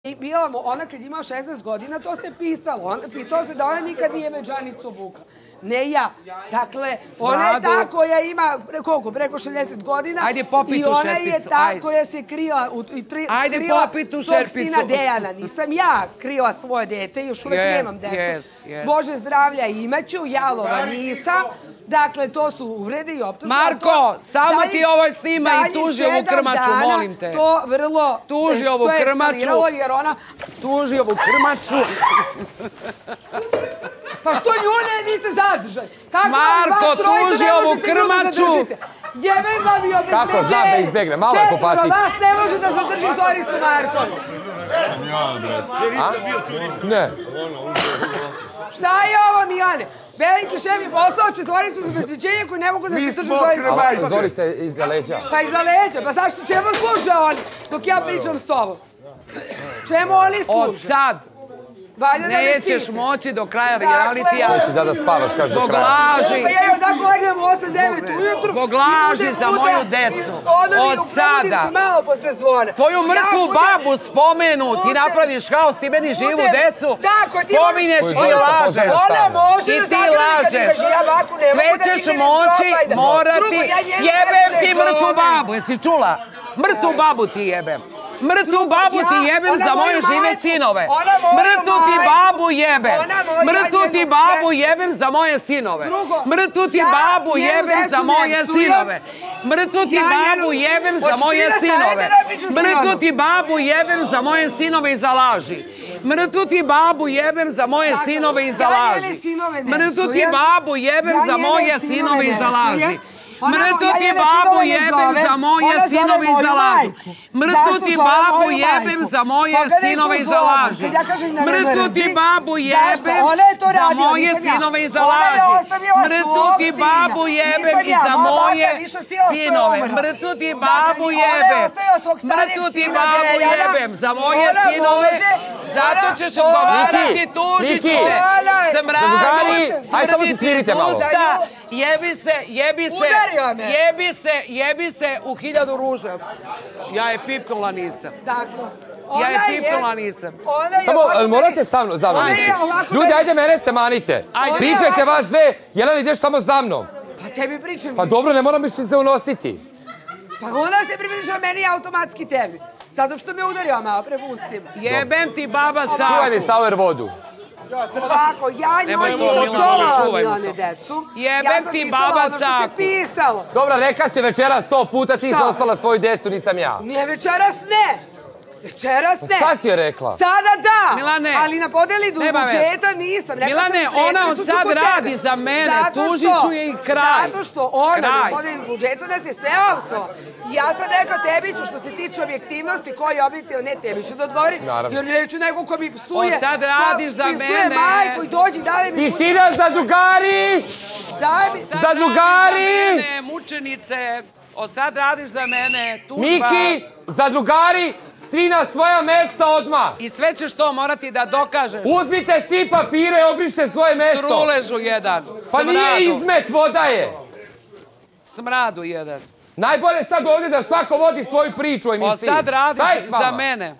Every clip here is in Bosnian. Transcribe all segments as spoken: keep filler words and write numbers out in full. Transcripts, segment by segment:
I bila ona kad ima šesnaest godina, to se pisalo. Pisalo se da ona nikad nije veđanicu obukla. Ne ja. Dakle, ona je ta koja ima, koliko, preko šezdeset godina. Ajde, popi tu šerpicu. I ona je ta koja se krila svog sina Dejana. Nisam ja krila svoje dete, još uvek nemam decu. Bože zdravlja imaću, jalova nisam. Dakle, to su uvrede i optužbe. Marko, samo ti ovo snima i tuži ovu krmaču, molim te. To vrlo... Tuži ovu krmaču. Tuži ovu krmaču. Pa što nju ne niste zadržali? Marko, tuži ovu krmaču. Jebem vam i obezbeđenje. Kako znam da izbjegne? Malo je popati. Četko, vas ne može da zadrži Zoricu Marković. Ja, brate. Jer nisam bio tu. Ne. Šta je ovo, Milane? Veliki šef je poslao četvoricu za obezbeđenje koji ne mogu da se drži Zoricu Marković. Zorica je iza leđa. Pa iza leđa. Pa zašto čemu služe oni dok ja pričam s tobom? Čemu oni služe? Od sad nećeš moći do kraja realitija. Neće da da spavaš, kaže do kraja. Zbog laži. Pa ja joj tako legnem u osam devet ujutru. Zbog laži za moju decu. Od sada. Tvoju mrtvu babu spomenu, ti napraviš haos, ti meni živu decu. Spominješ i lažeš. I ti lažeš. Sve ćeš moći, morati. Jebem ti mrtvu babu, jesi čula? Mrtvu babu ti jebem. Mrtvu babu ti jebem za moje žive sinove. Mrtvu ti babu jebem. Mrtvu ti babu jebem za moje sinove. Mrtvu ti babu jebem za moje sinove. Mrtvu ti babu jebem za moje sinove. Mrtvu ti babu jebem za moje sinove i za laži. Mrtvu ti babu jebem za moje sinove i za laži. Mrtvu ti babu jebem za moje sinove i za laži. Mrtvu ti babu jebem za moje sinove i za laži. Mrtvu ti babu jebem za moje sinove i za laži. Mrtvu ti babu jebem za moje sinove i za laži. Mrtvu ti babu jebem i za moje sinove. Mrtvu ti babu jebem. Mrtvu ti babu jebem za moje sinove. Zato ćeš odgovarati, tužit ću te. Smradu, smrdi ti iz usta. Jebi se, jebi se, jebi se, jebi se u hiljadu ruža. Ja je pipnula nisam. Ja je pipnula nisam. Samo, morate sa mnom, za mnom ići. Ljudi, ajde mene se manite. Pričajte vas dve, Jelena ideš samo za mnom. Pa tebi pričam. Pa dobro, ne moram više se unositi. Pa onda se pripričao meni automatski tebi. Zato što me udario malo, prepustim. Jebem ti baba caku. Čuvaj mi sauer vodu. Ovako, ja njoj nisam psovala Milane decu. Jebem ti baba caku. Ja sam pisala ono što se pisalo. Dobra, reka si večeras sto puta, ti si ostala svoju decu, nisam ja. Nije večeras ne. Večeras ne. Sad ti je rekla. Sada da. Milane. Ali na podeli budžeta nisam. Milane, ona od sad radi za mene. Tužit ću je i kraj. Zato što ona na podeli budžeta da se sve opsova. Ja sam rekla Tebiću što se tiče objektivnosti koji je objektivno, ne Tebiću da odgovori. Jer neću neko ko mi psuje. Od sad radiš za mene. Psuje majku i dođi i daj mi... Tišina za drugari! Za drugari! Mučenice. Od sad radiš za mene. Miki, za drugari, svi na svoja mesta odmah. I sve ćeš to morati da dokažeš. Uzmite svi papire i obrište svoje mesto. Truležu jedan. Pa nije izmet, voda je. Smradu jedan. Najbolje sad ovdje da svako vodi svoju priču u emisiji. Od sad radiš za mene.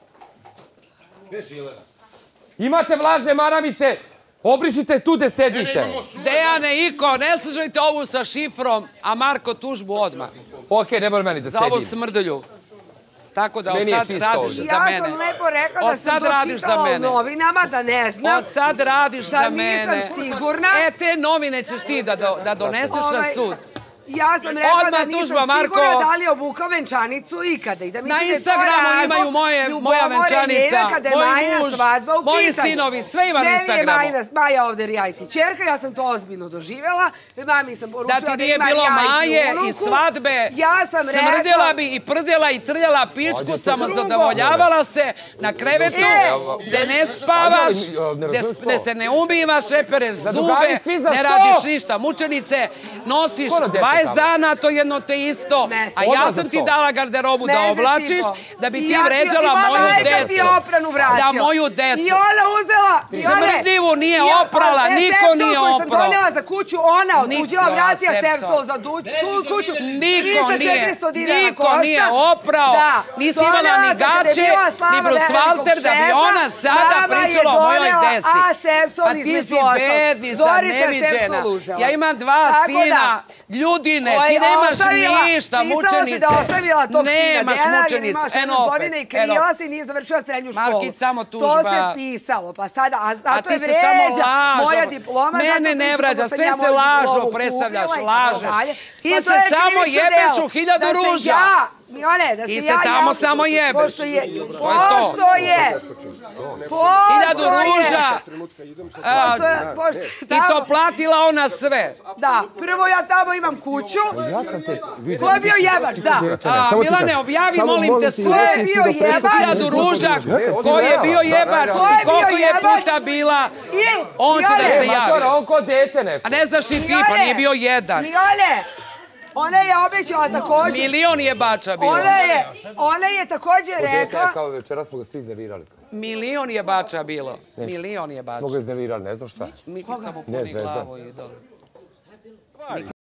Imate vlažne maramice, obrišite tu gde sedite. Dejane, Iko, ne služajte ovu sa šifrom, a Marko tužbu odmah. Okej, ne mora meni da sedim. Za ovu smrdlju. Tako da od sad radiš za mene. Ja sam lepo rekla da sam to čitala u novinama, da ne znam. Od sad radiš za mene. Da nisam sigurna. E, te novine ćeš ti da doneseš na sud. Ja sam rekla da nisam sigurna da li je obukao venčanicu ikada. Na Instagramu imaju moja venčanica, moj muž, moji sinovi, sve ima na Instagramu. Meni je Maja ovde reality čerka, ja sam to ozbiljno doživjela. Mami sam poručila da ti nije bilo Maje i svadbe, smrdjela bi i prdjela i trljala pičku, samo zadovoljavala se na krevetu, gde ne spavaš, gde se ne umivaš, repereš zube, ne radiš ništa, mučenice, nosiš dvadeset dana to jedno te isto. A ja sam ti dala garderobu da oblačiš, da bi ti vređala moju decu. Da moju decu. I ona uzela... Smrdljivu nije oprala, niko nije oprao. Sepsol koju sam donijela za kuću, ona otuđila, vratila Sepsol za tu kuću. Niko nije, niko nije oprao. Nisi imala ni gače, ni brusvalter, da bi ona sada pričala o mojoj deci. A Sepsol između ostalo. Pa ti si bednica, neviđena. Ja imam dva sina, ljudine, ti nemaš ništa, mučenice. Mislila si da ostavila tog sina, nemaš mučenice. imaš jednu godine i krila si, nije završila srednju školu. Markić, samo tužba. To se pisalo, pa sada, a zato je vređa moja diploma. Mene ne vrađa, sve se lažno predstavljaš, lažeš. Ti se samo jebeš u hiljadu ruža. Mione, da se ja... Ti se tamo samo jebeš. Pošto je... Pošto je... Hiljadu ruža. Ti to platila ona sve. Da, prvo ja tamo imam kuću. Ko je bio jebač, da. Milane, objavi, molim te, sve. Ko je bio jebač? Hiljadu ruža. Ko je bio jebač? Koliko je puta bila? On će da se javi. On ko dete neko. A ne znaš i ti, pa nije bio jedan. Mione! Ona je obećala također... Milion je bača bilo. Ona je također rekla... Kao večera smo ga svi iznervirali. Milion je bača bilo. Milion je bača. Smo ga iznervirali, ne znam šta. Miki samo Ne, puni zvezda. glavu i dobro.